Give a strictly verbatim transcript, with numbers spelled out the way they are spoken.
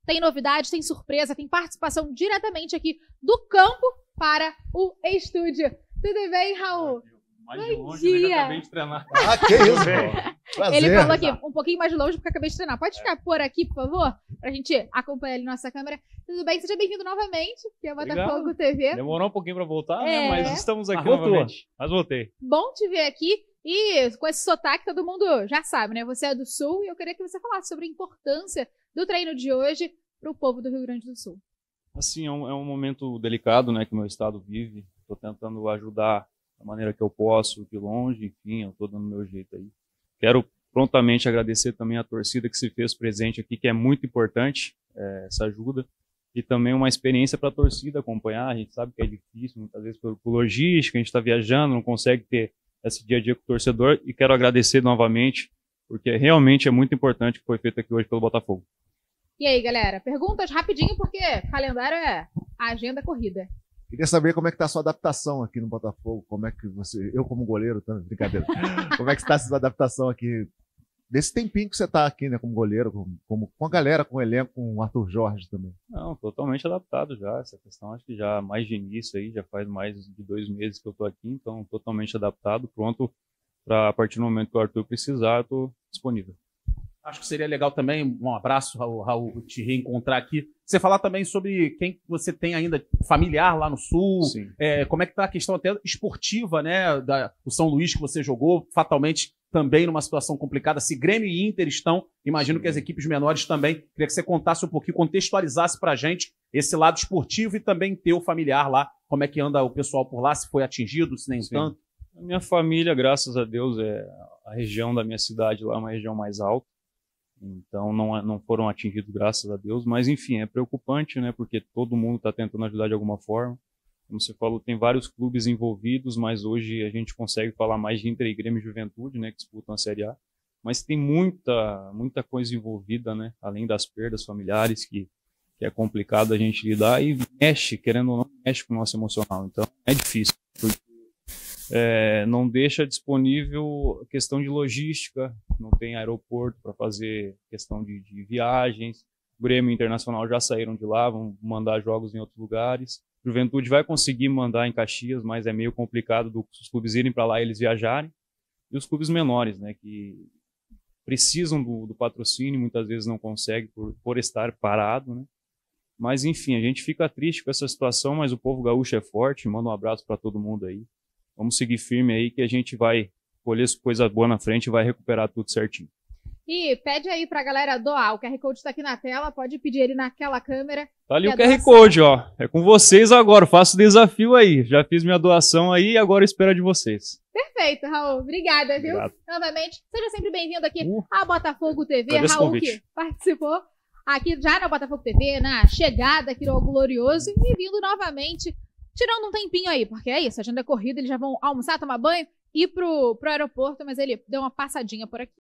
tem novidades, tem surpresa, tem participação diretamente aqui do campo para o estúdio. Tudo bem, Raul? Mais de longe, eu ainda acabei de treinar. Ah, que isso, pô. Prazer. Ele falou aqui, um pouquinho mais de longe, porque eu acabei de treinar. Pode ficar por aqui, por favor? Pra gente acompanhar ali nossa câmera. Tudo bem? Seja bem-vindo novamente, que é o Botafogo T V. Demorou um pouquinho pra voltar, É. né? Mas estamos aqui Mas voltou. novamente. Mas voltei. Bom te ver aqui. E com esse sotaque, todo mundo já sabe, né? Você é do Sul e eu queria que você falasse sobre a importância do treino de hoje pro povo do Rio Grande do Sul. Assim, é um, é um momento delicado, né? Que o meu estado vive. Tô tentando ajudar da maneira que eu posso, de longe, enfim, eu tô dando meu jeito aí. Quero prontamente agradecer também a torcida que se fez presente aqui, que é muito importante é, essa ajuda. E também uma experiência para a torcida acompanhar. A gente sabe que é difícil, muitas vezes por, por logística, a gente está viajando, não consegue ter esse dia a dia com o torcedor. E quero agradecer novamente, porque realmente é muito importante o que foi feito aqui hoje pelo Botafogo. E aí, galera? Perguntas rapidinho, porque calendário é a agenda corrida. Queria saber como é que tá a sua adaptação aqui no Botafogo. Como é que você, eu como goleiro, tá, brincadeira. Como é que está a sua adaptação aqui? Desse tempinho que você tá aqui, né, como goleiro, com, como, com a galera, com o elenco, com o Arthur Jorge também. Não, totalmente adaptado já. Essa questão acho que já mais de início aí, já faz mais de dois meses que eu tô aqui, então totalmente adaptado, pronto para a partir do momento que o Arthur precisar, eu tô disponível. Acho que seria legal também, um abraço, Raul, Raul, te reencontrar aqui. Você falar também sobre quem você tem ainda familiar lá no Sul, é, como é que tá a questão até esportiva, né, da, do São Luís que você jogou, fatalmente também numa situação complicada. Se Grêmio e Inter estão, imagino Sim. que as equipes menores também. Queria que você contasse um pouquinho, contextualizasse pra gente esse lado esportivo e também teu familiar lá, como é que anda o pessoal por lá, se foi atingido, se nem Sim. tanto. A minha família, graças a Deus, é a região da minha cidade lá é uma região mais alta. Então não, não foram atingidos, graças a Deus, mas enfim, é preocupante, né, porque todo mundo está tentando ajudar de alguma forma. Como você falou, tem vários clubes envolvidos, mas hoje a gente consegue falar mais de Inter e Grêmio e Juventude, né, que disputam a Série A. Mas tem muita, muita coisa envolvida, né, além das perdas familiares, que, que é complicado a gente lidar e mexe, querendo ou não, mexe com o nosso emocional. Então é difícil, porque É, não deixa disponível a questão de logística, não tem aeroporto para fazer questão de, de viagens. O Grêmio Internacional já saíram de lá, vão mandar jogos em outros lugares. Juventude vai conseguir mandar em Caxias, mas é meio complicado dos clubes irem para lá e eles viajarem. E os clubes menores, né, que precisam do, do patrocínio, muitas vezes não conseguem por, por estar parado, né? Mas enfim, a gente fica triste com essa situação, mas o povo gaúcho é forte. Manda um abraço para todo mundo aí. Vamos seguir firme aí que a gente vai colher coisa boa na frente e vai recuperar tudo certinho. E pede aí pra galera doar. O Q R Code tá aqui na tela, pode pedir ele naquela câmera. Tá ali o Q R doação... Code, ó. É com vocês agora, faço o desafio aí. Já fiz minha doação aí e agora espero de vocês. Perfeito, Raul. Obrigada, viu? Obrigado. Novamente, seja sempre bem-vindo aqui Uh, à Botafogo T V. agradeço o Raul convite. que participou aqui já na Botafogo T V, na chegada aqui do Glorioso e vindo novamente, tirando um tempinho aí, porque é isso, a agenda é corrida, eles já vão almoçar, tomar banho, ir pro, pro aeroporto, mas ele deu uma passadinha por aqui.